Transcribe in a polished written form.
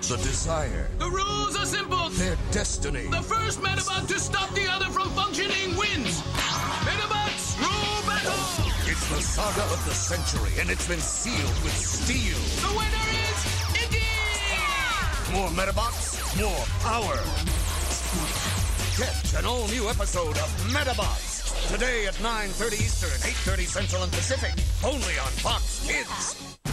The desire. The rules are simple. Their destiny. The first Medabot to stop the other from functioning wins. Medabots, rule battle! It's the saga of the century, and it's been sealed with steel. The winner is Iggy! More Medabots, more power. Catch an all-new episode of Medabots today at 9:30 Eastern, 8:30 Central and Pacific, only on Fox Kids.